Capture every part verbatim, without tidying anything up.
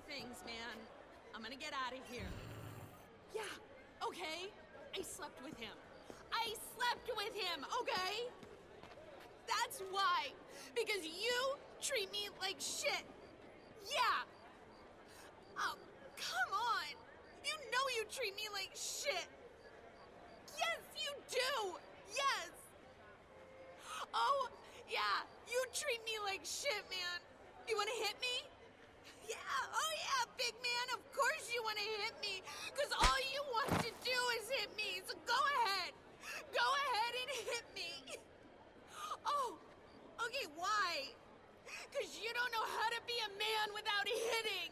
things, man. I'm gonna get out of here. Yeah, okay. I slept with him. I slept with him, okay? That's why. Because you treat me like shit. Yeah. Oh, come on. You know you treat me like shit. Yes, you do. Yes. Oh, yeah. You treat me like shit, man. You want to hit me? Yeah. Oh, yeah, big man. Of course you want to hit me. Because all you want to do is hit me. So go ahead. Go ahead and hit me. Oh, okay, why? Because you don't know how to be a man without hitting.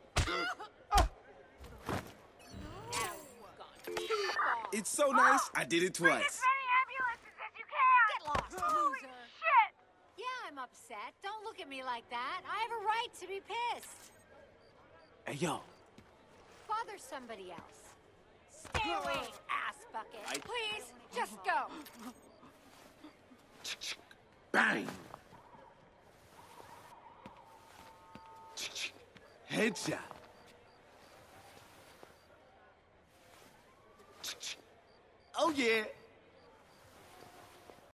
It's so nice, I did it twice. Bring as many ambulances as you can! Get lost, Holy loser. shit! Yeah, I'm upset. Don't look at me like that. I have a right to be pissed. Hey, yo. Bother somebody else. Stay away, ass bucket. I- Please, just go. Bang! Headshot. Oh, yeah.